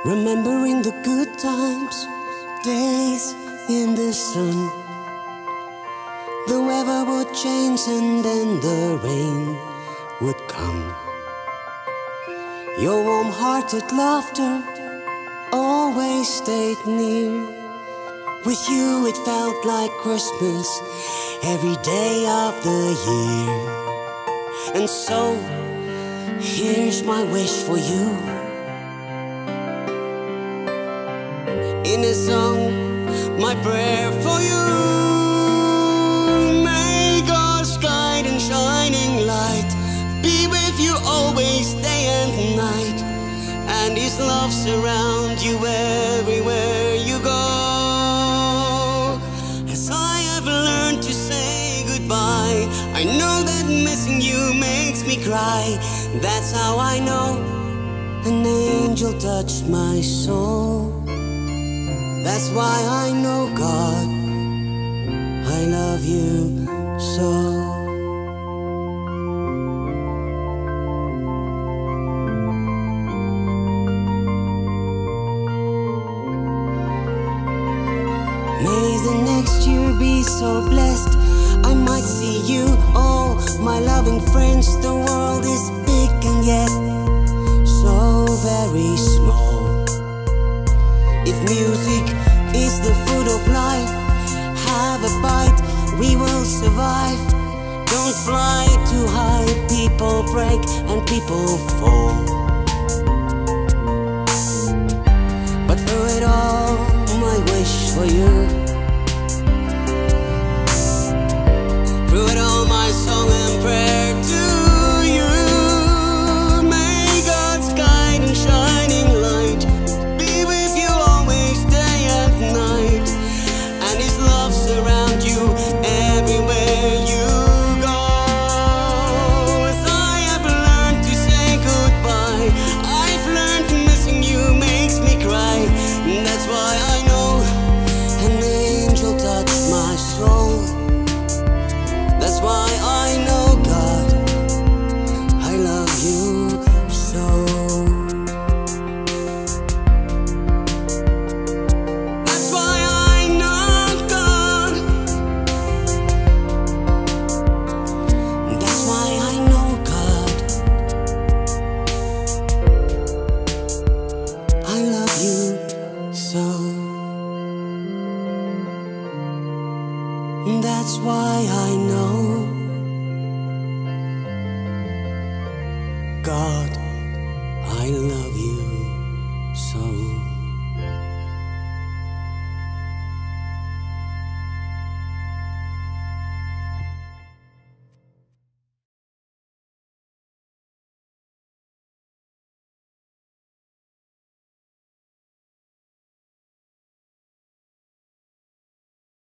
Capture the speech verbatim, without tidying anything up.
remembering the good times, days in the sun. The weather would change and then the rain would come. Your warm-hearted laughter always stayed near. With you it felt like Christmas every day of the year. And so, here's my wish for you. In a song, my prayer for you. May God's guide and shining light be with you always, day and night, and His love surround you everywhere you go. As I have learned to say goodbye, I know that missing you makes me cry. That's how I know an angel touched my soul. That's why I know, God, I love you so. May the next year be so blessed, I might see you, oh, my loving friends. The world is big and yet so very small. If music is the food of life, have a bite, we will survive. Don't fly too high, people break and people fall. But through it all, my wish for you. Through it all, my song and prayer to you. May God's guide and shining light be with you always, day and night, and His love surround you everywhere you go. As I have learned to say goodbye, I've learned missing you makes me cry. That's why I know an angel touched my soul. That's why I know, God, I love you so. That's why I know, God. That's why I know, God, I love you so. That's why I know, God, I love